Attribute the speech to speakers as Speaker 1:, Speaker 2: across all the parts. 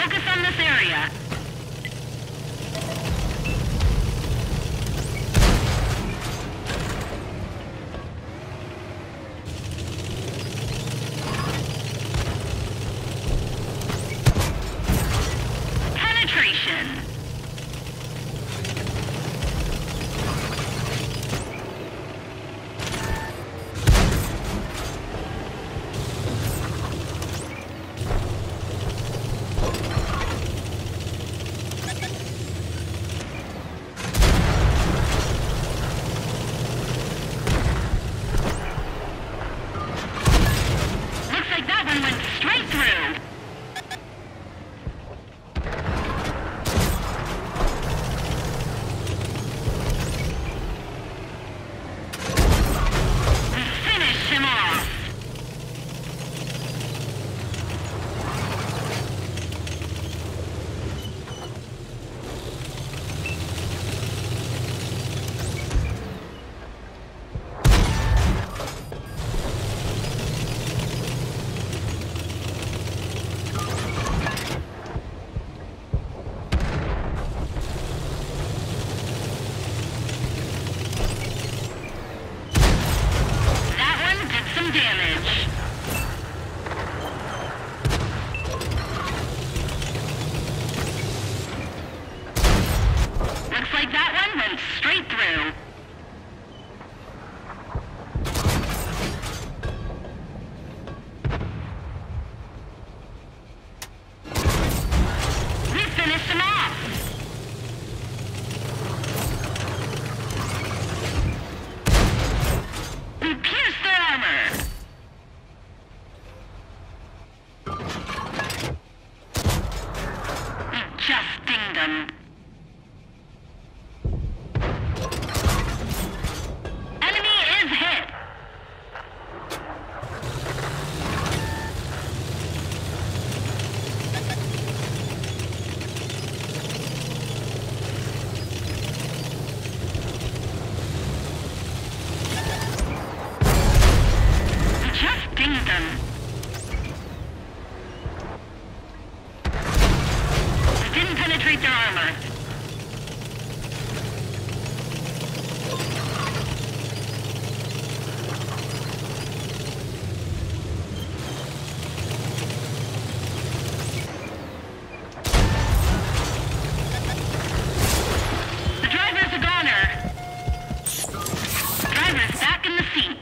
Speaker 1: Focus on this area. Penetration. Straight through. We finished him off. We pierced their armor. We just dinged them. Penetrate their armor. The driver's a goner. The driver's back in the seat.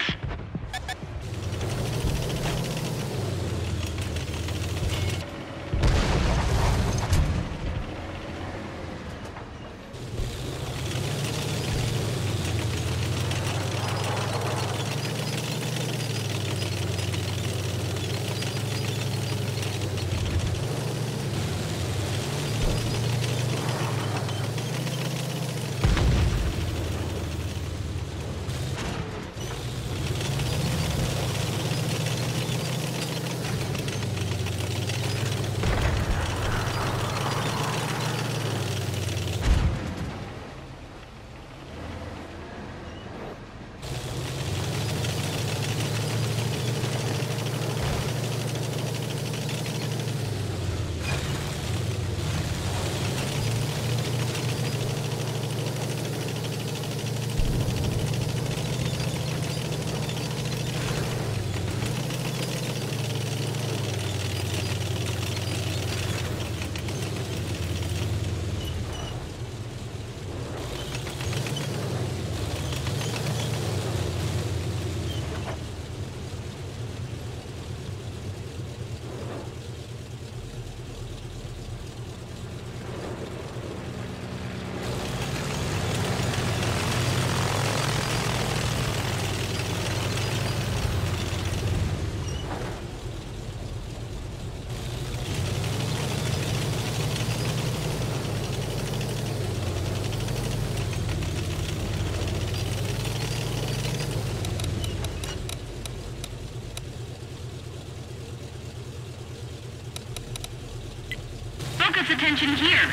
Speaker 1: Focus attention here.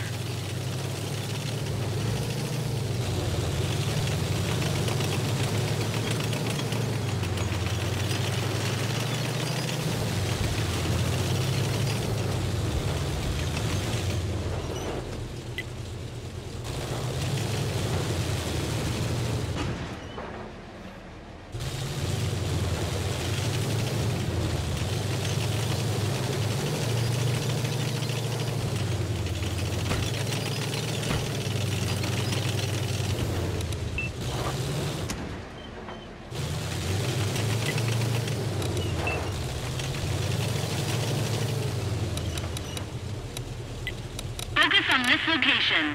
Speaker 1: Focus on this location.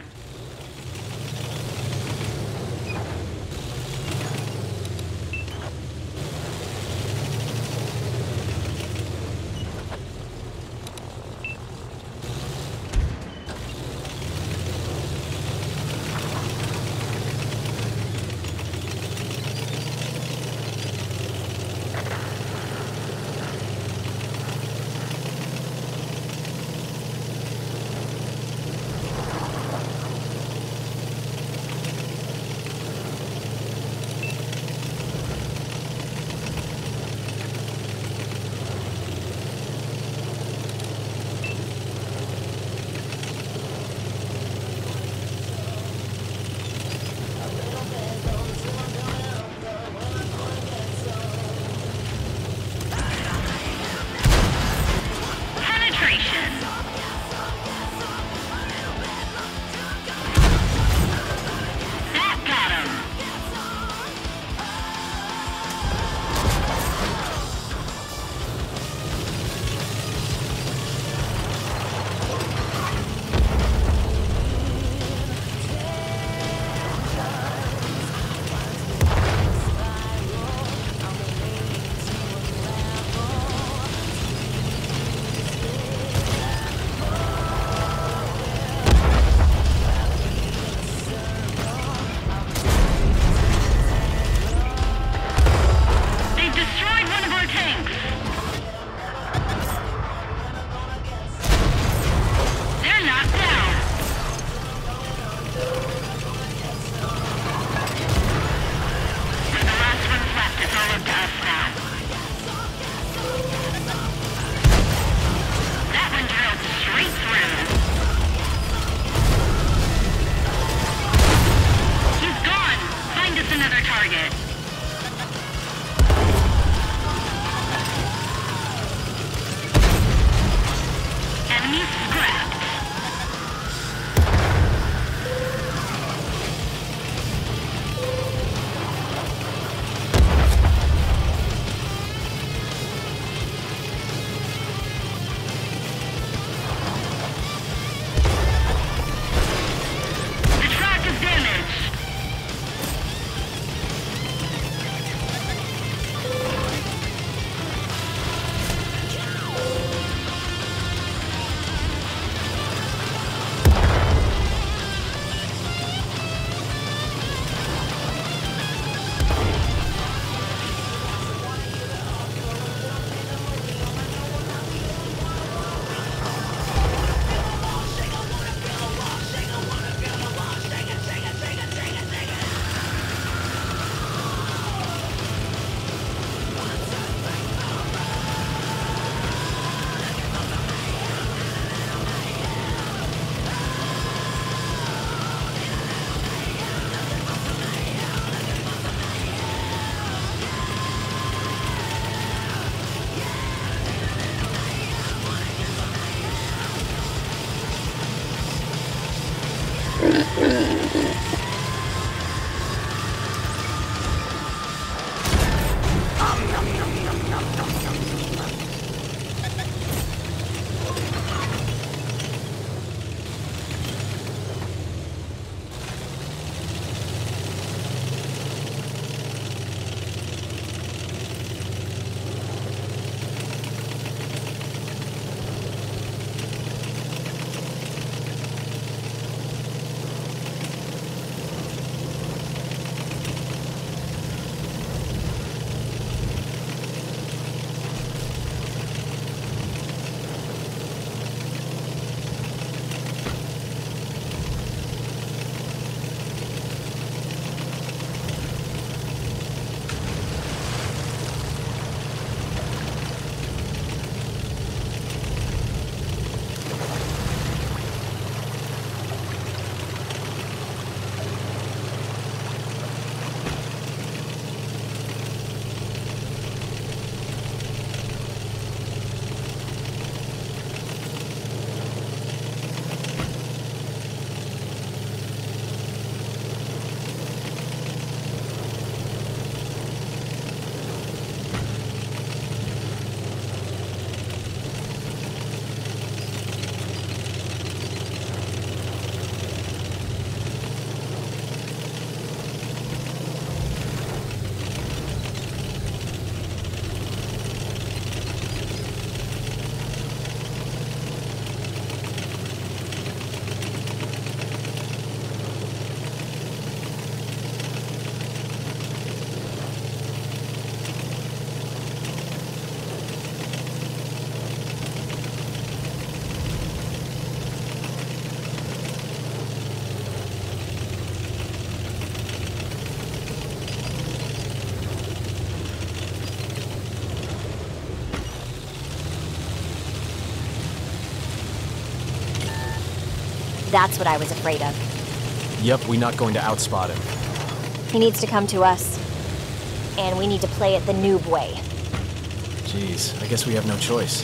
Speaker 2: That's what I was afraid of.
Speaker 3: Yep, we're not going to outspot him.
Speaker 2: He needs to come to us. And we need to play it the noob way.
Speaker 3: Jeez, I guess we have no choice.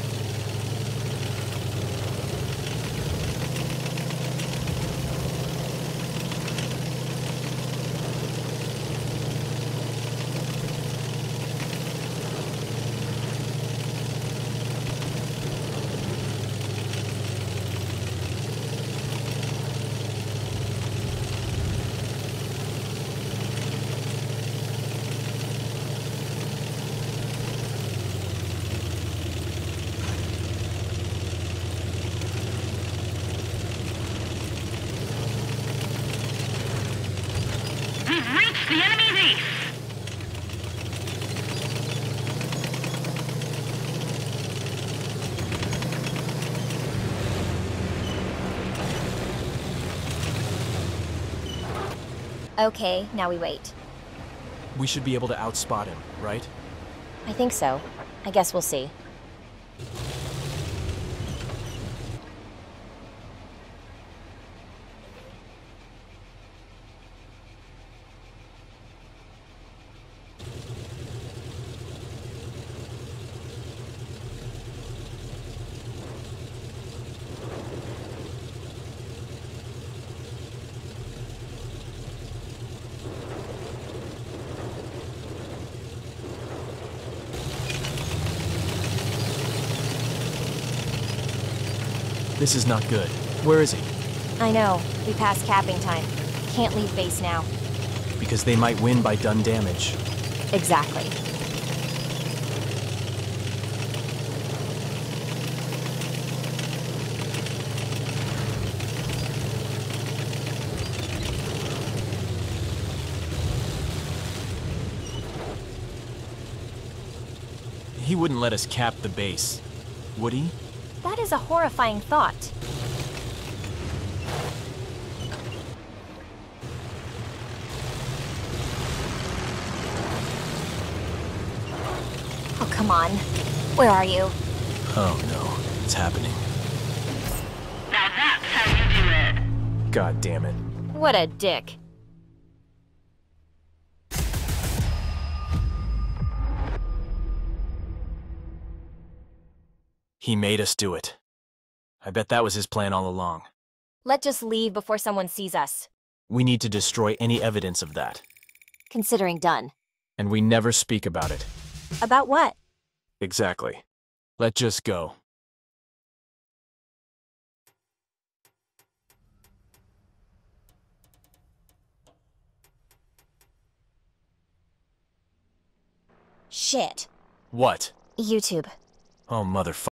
Speaker 1: We've reached the enemy base.
Speaker 2: Okay, now we wait.
Speaker 3: We should be able to outspot him, right?
Speaker 2: I think so. I guess we'll see.
Speaker 3: This is not good. Where is he?
Speaker 2: I know. We passed capping time. Can't leave base now.
Speaker 3: Because they might win by done damage.
Speaker 2: Exactly.
Speaker 3: He wouldn't let us cap the base, would he?
Speaker 2: That is a horrifying thought. Oh, come on. Where are you?
Speaker 3: Oh no, it's happening.
Speaker 1: Now that's how you do it.
Speaker 3: God damn it.
Speaker 2: What a dick.
Speaker 3: He made us do it. I bet that was his plan all along.
Speaker 2: Let's just leave before someone sees us.
Speaker 3: We need to destroy any evidence of that.
Speaker 2: Considering done.
Speaker 3: And we never speak about it.
Speaker 2: About what?
Speaker 3: Exactly. Let's just go.
Speaker 2: Shit.
Speaker 3: What?
Speaker 2: YouTube.
Speaker 3: Oh, motherfucker.